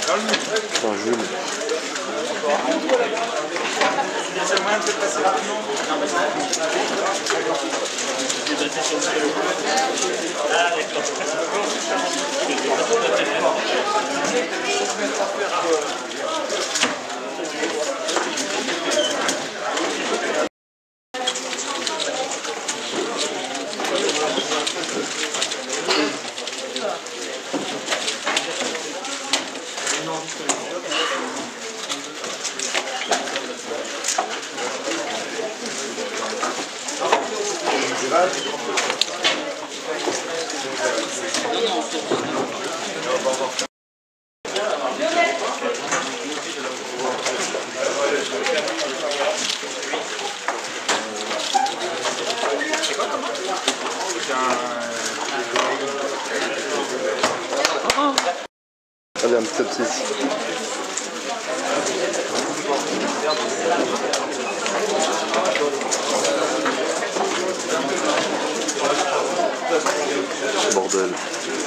Putain, Jules. Il y a seul moyen de se passer rapidement. Ah d'accord. Allez, un petit à petit. Bordel.